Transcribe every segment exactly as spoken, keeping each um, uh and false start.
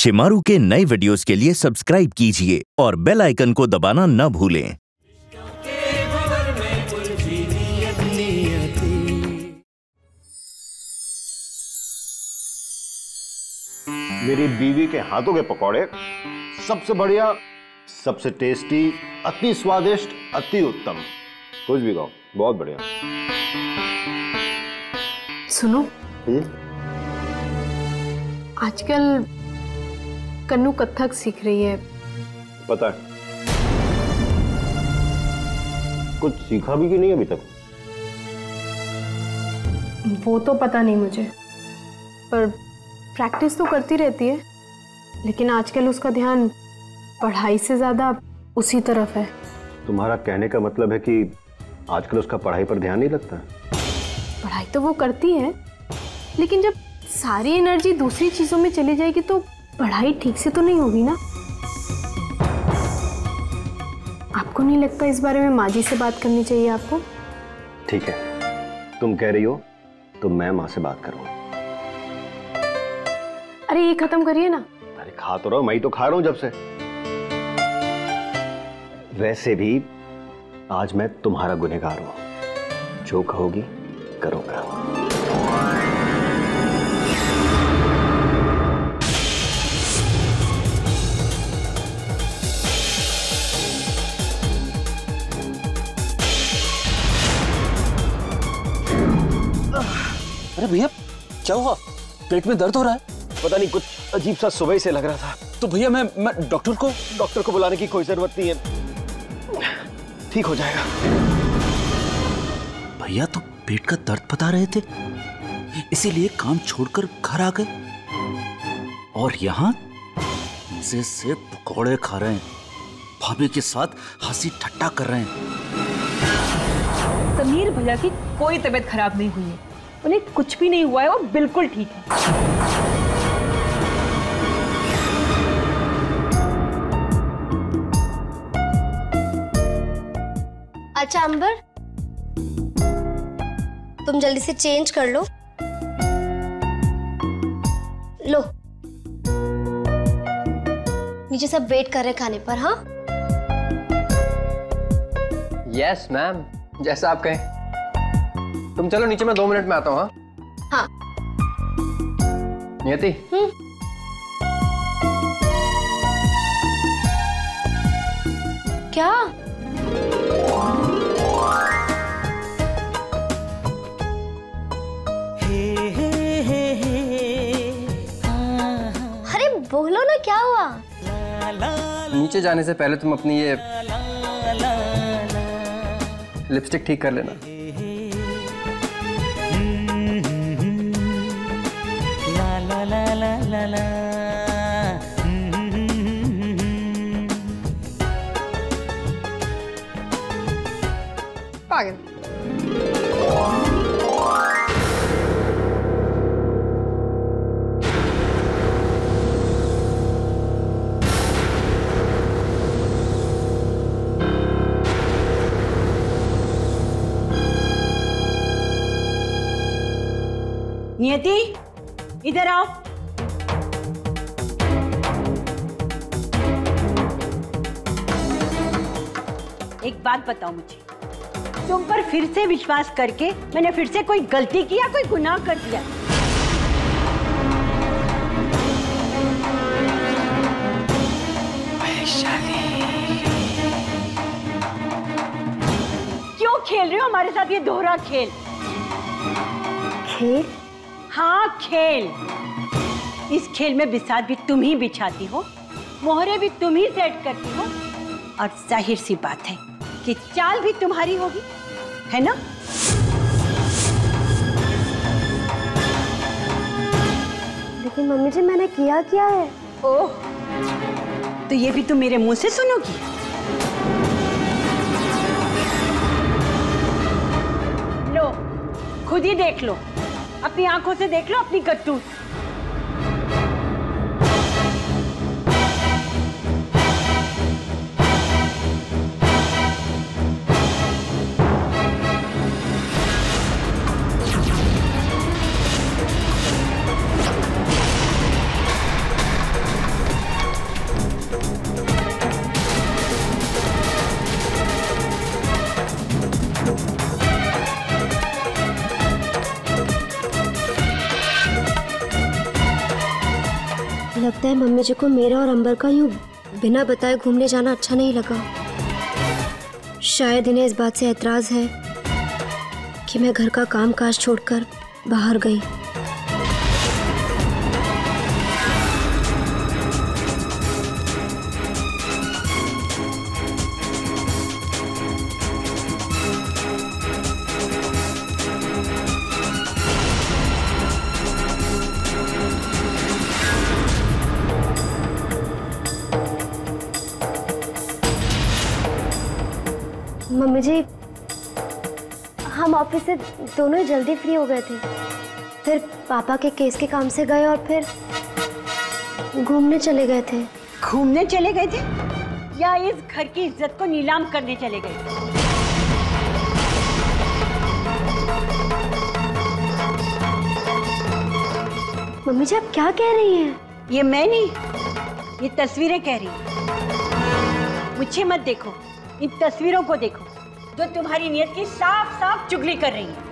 शिमारू के नए वीडियोस के लिए सब्सक्राइब कीजिए और बेल आइकन को दबाना न भूलें। मेरी बीवी के हाथों के पकौड़े सबसे बढ़िया, सबसे टेस्टी, अति स्वादिष्ट, अति उत्तम, कुछ भी कहो, बहुत बढ़िया। सुनो, आजकल कन्नू कथक सीख रही है। पता है, कुछ सीखा भी कि नहीं अभी तक? वो तो पता नहीं मुझे, पर प्रैक्टिस तो करती रहती है। लेकिन आजकल उसका ध्यान पढ़ाई से ज्यादा उसी तरफ है। तुम्हारा कहने का मतलब है कि आजकल उसका पढ़ाई पर ध्यान नहीं लगता है? पढ़ाई तो वो करती है, लेकिन जब सारी एनर्जी दूसरी चीजों में चली जाएगी तो पढ़ाई ठीक से तो नहीं होगी ना। आपको नहीं लगता इस बारे में माँ जी से बात करनी चाहिए आपको? ठीक है, तुम कह रही हो तो मैं माँ से बात करूँ। अरे ये खत्म करिए ना। अरे खा तो रहो, मैं ही तो खा रहा हूं जब से। वैसे भी आज मैं तुम्हारा गुनहगार हूं, जो कहोगी करूंगा। अरे भैया क्या हुआ? पेट में दर्द हो रहा है? पता नहीं, कुछ अजीब सा सुबह से लग रहा था। तो भैया मैं मैं डॉक्टर को डॉक्टर को बुलाने की कोई जरूरत नहीं है, ठीक हो जाएगा। भैया तो पेट का दर्द बता रहे थे, इसीलिए काम छोड़कर घर आ गए और यहाँ मजे से पकौड़े खा रहे हैं, भाभी के साथ हंसी ठट्टा कर रहे हैं। समीर भैया की कोई तबीयत खराब नहीं हुई है, उन्हें कुछ भी नहीं हुआ है, वो बिल्कुल ठीक है। अच्छा अंबर, तुम जल्दी से चेंज कर लो। लो, नीचे सब वेट कर रहे हैं खाने पर। हाँ यस मैम, जैसा आप कहें। तुम चलो नीचे, मैं दो मिनट में आता हूँ। हाँ हाँ। नियति, हम्म। क्या? अरे बोलो ना, क्या हुआ? नीचे जाने से पहले तुम अपनी ये लिपस्टिक ठीक कर लेना। पागल। नियति, इधर आओ। एक बात बताओ मुझे, तुम पर फिर से विश्वास करके मैंने फिर से कोई गलती किया, कोई गुनाह कर दिया? वैशाली, क्यों खेल रहे हो हमारे साथ ये दोहरा खेल? खेल? हाँ खेल। इस खेल में बिसात भी तुम ही बिछाती हो, मोहरे भी तुम ही सेट करती हो, और जाहिर सी बात है कि चाल भी तुम्हारी होगी, है ना? लेकिन मम्मी जी, मैंने किया क्या है? ओह, तो ये भी तुम मेरे मुंह से सुनोगी? लो, खुद ही देख लो, अपनी आंखों से देख लो अपनी करतूत। लगता है मम्मी जी को मेरा और अंबर का यूं बिना बताए घूमने जाना अच्छा नहीं लगा। शायद इन्हें इस बात से एतराज है कि मैं घर का काम काज छोड़कर बाहर गई। मम्मी जी, हम ऑफिस से दोनों ही जल्दी फ्री हो गए थे, फिर पापा के केस के काम से गए और फिर घूमने चले गए थे। घूमने चले गए थे या इस घर की इज्जत को नीलाम करने चले गए? मम्मी जी, आप क्या कह रही हैं? ये मैं नहीं, ये तस्वीरें कह रही हैं। मुझे मत देखो, इन तस्वीरों को देखो जो तुम्हारी नियत की साफ साफ चुगली कर रही हैं।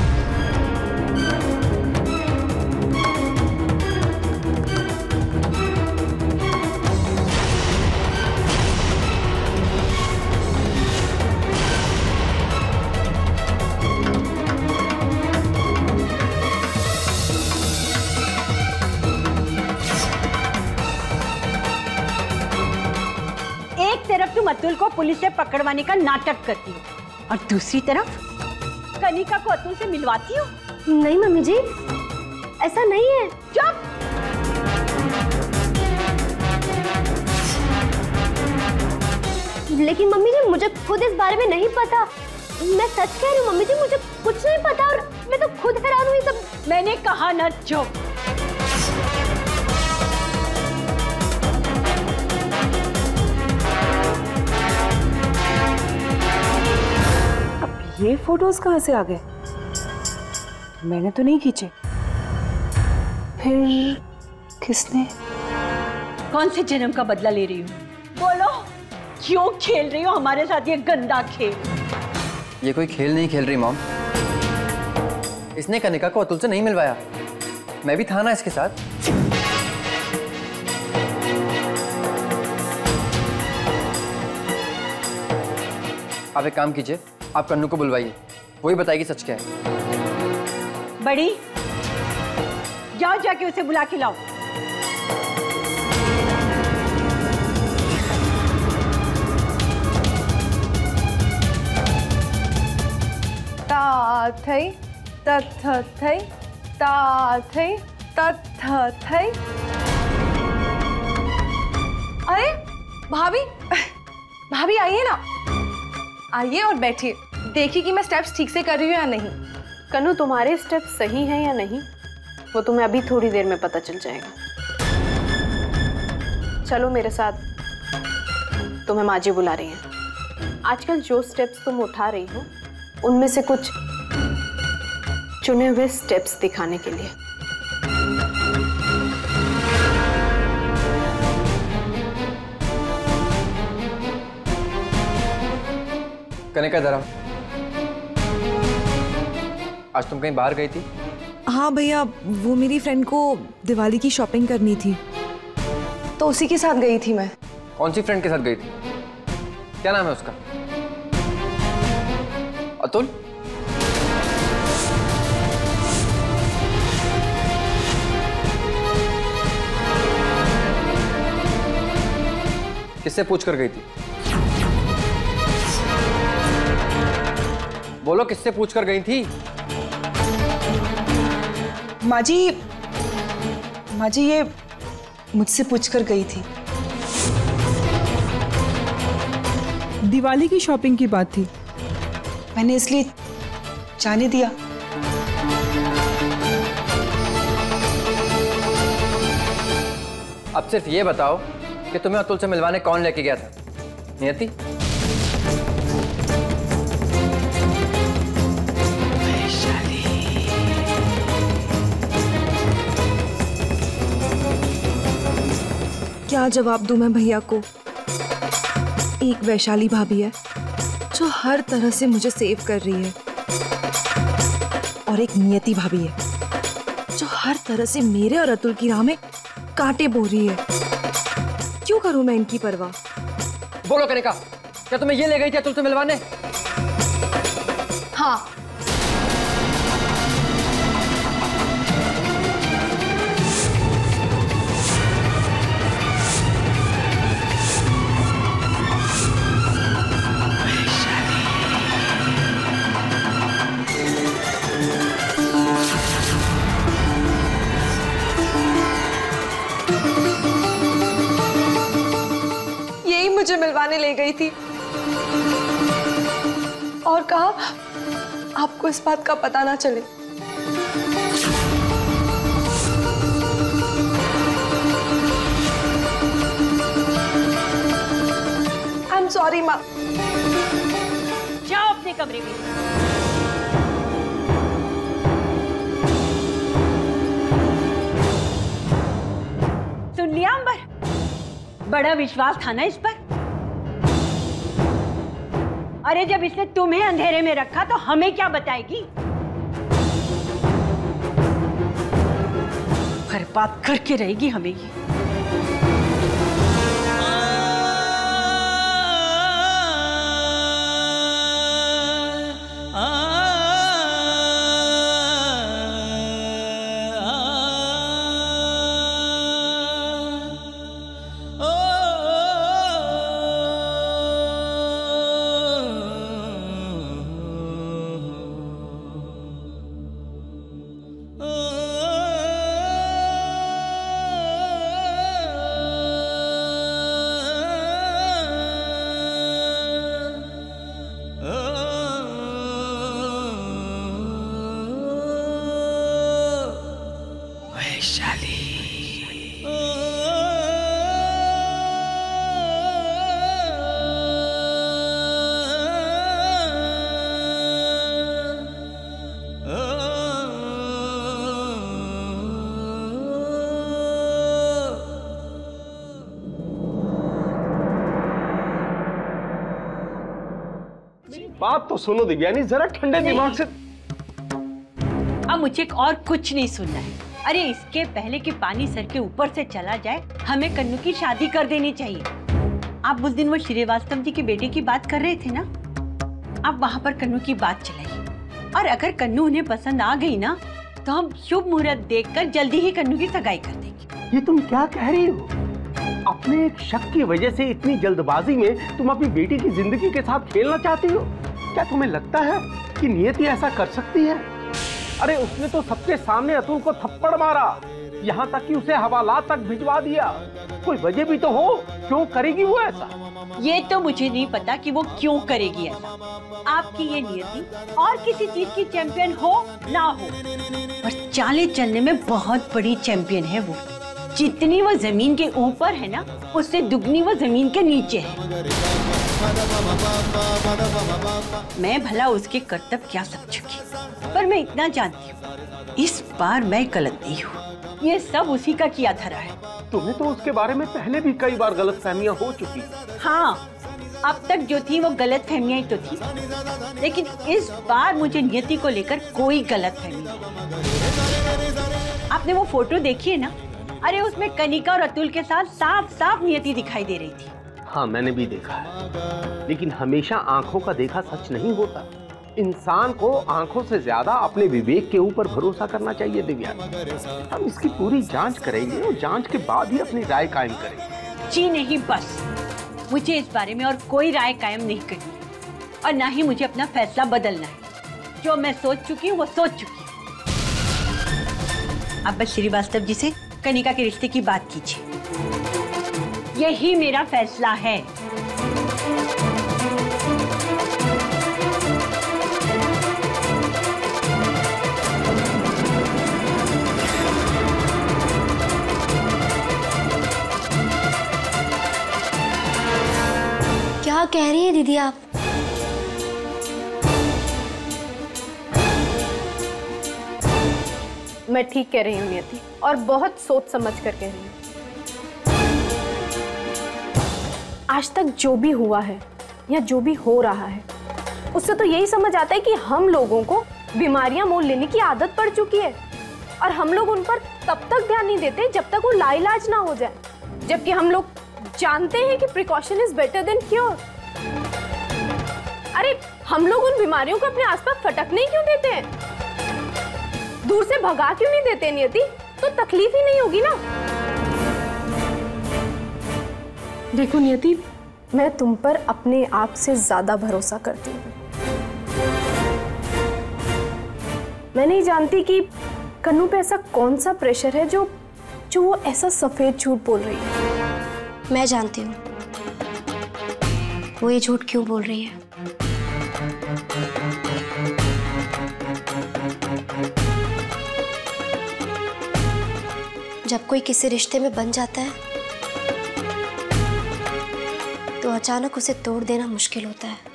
एक तरफ तुम अतुल को पुलिस से पकड़वाने का नाटक करती हो और दूसरी तरफ कनिका को अतुल से मिलवाती हो। नहीं मम्मी जी, ऐसा नहीं है। चुप! लेकिन मम्मी जी, मुझे खुद इस बारे में नहीं पता। मैं सच कह रही हूँ मम्मी जी, मुझे कुछ नहीं पता और मैं तो खुद हैरान हुई। सब मैंने कहा ना चुप। ये फोटोज कहाँ से आ गए? मैंने तो नहीं खींचे। फिर किसने? कौन से जन्म का बदला ले रही हो? बोलो, क्यों खेल रही हो हमारे साथ ये गंदा खेल? ये कोई खेल नहीं खेल रही मॉम। इसने कनिका को अतुल से नहीं मिलवाया। मैं भी था ना इसके साथ। आप एक काम कीजिए, आप कन्नू को बुलवाइए, वही बताएगी सच क्या है। बड़ी, जाओ जाके उसे बुला के लाओ। ता थई तथ थई ता थई तथ थई। अरे भाभी, भाभी आइए ना, आइए और बैठिए। देखिए कि मैं स्टेप्स ठीक से कर रही हूँ या नहीं। कन्नू, तुम्हारे स्टेप्स सही हैं या नहीं वो तुम्हें अभी थोड़ी देर में पता चल जाएगा। चलो मेरे साथ, तुम्हें माँ जी बुला रही हैं। आजकल जो स्टेप्स तुम उठा रही हो उनमें से कुछ चुने हुए स्टेप्स दिखाने के लिए। कनिका इधर आओ। आज तुम कहीं बाहर गई थी? हाँ भैया, वो मेरी फ्रेंड को दिवाली की शॉपिंग करनी थी तो उसी के साथ गई थी मैं। कौन सी फ्रेंड के साथ गई थी? क्या नाम है उसका? अतुल? किससे पूछ कर गई थी? बोलो, किससे पूछ कर गई थी? माँ जी, माँ जी ये मुझसे पूछ कर गई थी। दिवाली की शॉपिंग की बात थी, मैंने इसलिए जाने दिया। अब सिर्फ ये बताओ कि तुम्हें अतुल से मिलवाने कौन लेके गया था? नियति? क्या जवाब दूं मैं भैया को? एक वैशाली भाभी है जो हर तरह से मुझे सेव कर रही है और एक नियति भाभी है जो हर तरह से मेरे और अतुल की राह में कांटे बो रही है। क्यों करूं मैं इनकी परवाह? बोलो कनिका, क्या तुम्हें ये ले गई थी तुलसी मिलवाने? हाँ। मुझे मिलवाने ले गई थी और कहा आपको इस बात का पता ना चले। आई एम सॉरी माँ। जाओ अपने कमरे में। सुन लिया अंबर, बड़ा विश्वास था ना इस पर। अरे जब इसने तुम्हें अंधेरे में रखा तो हमें क्या बताएगी? बर्बाद करके रहेगी हमें ये। बात तो सुनो दिव्यानी, जरा ठंडे दिमाग से। अब मुझे और कुछ नहीं सुनना है। अरे इसके पहले कि पानी सर के ऊपर से चला जाए, हमें कन्नू की शादी कर देनी चाहिए। आप उस दिन वो श्रीवास्तव जी के बेटे की बात कर रहे थे ना, आप वहां पर कन्नू की बात चलाइए। और अगर कन्नू उन्हें पसंद आ गई ना, तो हम शुभ मुहूर्त देखकर जल्दी ही कन्नू की सगाई कर देंगे। ये तुम क्या कह रही हो? अपने एक शक की वजह से इतनी जल्दबाजी में तुम अपनी बेटी की जिंदगी के साथ खेलना चाहती हो? क्या तुम्हें लगता है कि नियति ऐसा कर सकती है? अरे उसने तो सबके सामने अतुल को थप्पड़ मारा, यहाँ तक कि उसे हवालात तक भिजवा दिया। कोई वजह भी तो हो, क्यों करेगी वो ऐसा? ये तो मुझे नहीं पता कि वो क्यों करेगी ऐसा। आपकी ये नियति और किसी चीज की चैंपियन हो ना हो, पर चाले चलने में बहुत बड़ी चैंपियन है वो। जितनी वो जमीन के ऊपर है ना, उससे दुगनी वो जमीन के नीचे है। मैं भला उसके कर्तव्य क्या समझूंगी, पर मैं इतना जानती हूँ, इस बार मैं गलत नहीं हूँ। ये सब उसी का किया धरा है। तुम्हें तो उसके बारे में पहले भी कई बार गलतफहमियां हो चुकी। हाँ, अब तक जो थी वो गलतफहमियां ही तो थी, लेकिन इस बार मुझे नियति को लेकर कोई गलतफहमी नहीं। आपने वो फोटो देखी है ना? अरे उसमें कनिका और अतुल के साथ साफ साफ नियति दिखाई दे रही थी। हाँ, मैंने भी देखा है, लेकिन हमेशा आंखों का देखा सच नहीं होता। इंसान को आंखों से ज्यादा अपने विवेक के ऊपर भरोसा करना चाहिए दिव्या। हम इसकी पूरी जांच करेंगे और जांच के बाद ही अपनी राय कायम करेंगे। जी नहीं, बस मुझे इस बारे में और कोई राय कायम नहीं करनी है, और ना ही मुझे अपना फैसला बदलना है। जो मैं सोच चुकी हूँ वो सोच चुकी हूँ। अब बस श्रीवास्तव जी से कनिका के रिश्ते की बात कीजिए, यही मेरा फैसला है। क्या कह रही है दीदी आप? मैं ठीक कह रही हूँ नियति, और बहुत सोच समझ कर कह रही हूँ। आज तक जो भी हुआ है या जो भी हो रहा है, उससे तो यही समझ आता है कि हम लोगों को बीमारियां मोल लेने की आदत पड़ चुकी है। और हम लोग उन पर तब तक ध्यान नहीं देते जब तक वो लाइलाज ना हो जाए, जबकि हम लोग जानते हैं कि precaution is better than cure. अरे हम लोग उन बीमारियों को अपने आसपास फटकने क्यों देते हैं, दूर से भगा क्यों नहीं देते नियति? तो तकलीफ ही नहीं होगी ना। देखो नियति, मैं तुम पर अपने आप से ज्यादा भरोसा करती हूँ। मैं नहीं जानती कि कन्नू पे ऐसा कौन सा प्रेशर है जो जो वो ऐसा सफेद झूठ बोल रही है। मैं जानती हूँ वो ये झूठ क्यों बोल रही है। जब कोई किसी रिश्ते में बन जाता है तो अचानक उसे तोड़ देना मुश्किल होता है,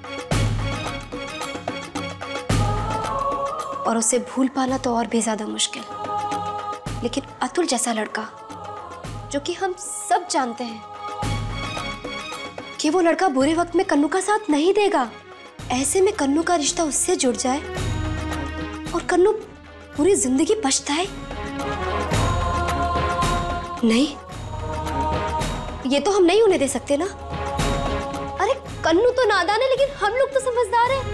और उसे भूल पाना तो और भी ज्यादा मुश्किल। लेकिन अतुल जैसा लड़का, जो कि हम सब जानते हैं कि वो लड़का बुरे वक्त में कन्नू का साथ नहीं देगा, ऐसे में कन्नू का रिश्ता उससे जुड़ जाए और कन्नू पूरी जिंदगी पछताए, नहीं, ये तो हम नहीं होने दे सकते ना। अरे कन्नू तो नादान है, लेकिन हम लोग तो समझदार हैं।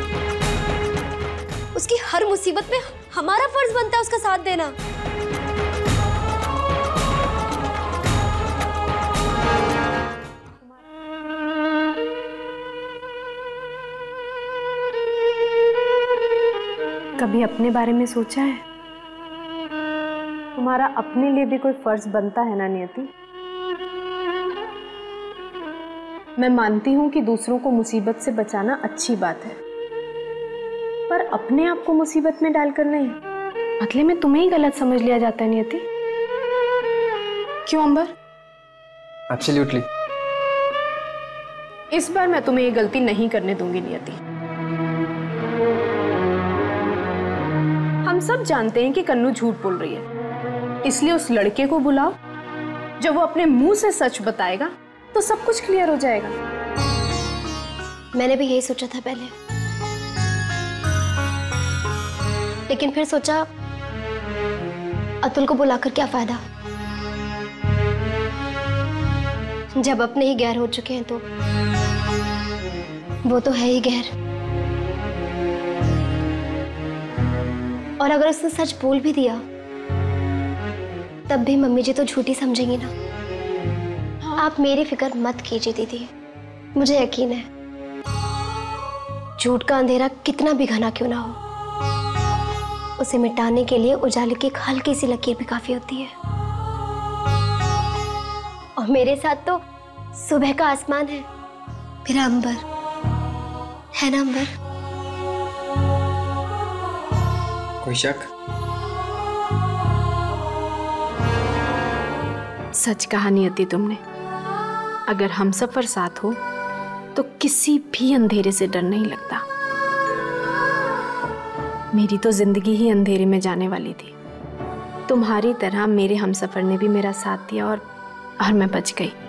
उसकी हर मुसीबत में हमारा फर्ज बनता है उसका साथ देना। कभी अपने बारे में सोचा है? तुम्हारा अपने लिए भी कोई फर्ज बनता है ना नियति? मैं मानती हूं कि दूसरों को मुसीबत से बचाना अच्छी बात है, पर अपने आप को मुसीबत में डालकर नहीं। बदले में तुम्हें ही गलत समझ लिया जाता है नियति। क्यों अंबर? एब्सोल्युटली। इस बार मैं तुम्हें ये गलती नहीं करने दूंगी नियति। हम सब जानते हैं कि कन्नू झूठ बोल रही है, इसलिए उस लड़के को बुलाओ। जब वो अपने मुंह से सच बताएगा तो सब कुछ क्लियर हो जाएगा। मैंने भी यही सोचा था पहले, लेकिन फिर सोचा अतुल को बुलाकर क्या फायदा, जब अपने ही गैर हो चुके हैं तो वो तो है ही गैर। और अगर उसने सच बोल भी दिया तब भी मम्मी जी तो झूठी समझेंगी ना। हाँ। आप मेरी फिक्र मत कीजिए दीदी, मुझे यकीन है झूठ का अंधेरा कितना भी घना क्यों ना हो, उसे मिटाने के लिए उजाले की एक हल्की सी लकीर भी काफी होती है। और मेरे साथ तो सुबह का आसमान है, मेरा अंबर है ना अंबर? कोई शक? सच कहा नियति तुमने। अगर हम सफर साथ हो तो किसी भी अंधेरे से डर नहीं लगता। मेरी तो जिंदगी ही अंधेरे में जाने वाली थी, तुम्हारी तरह मेरे हमसफर ने भी मेरा साथ दिया और और मैं बच गई।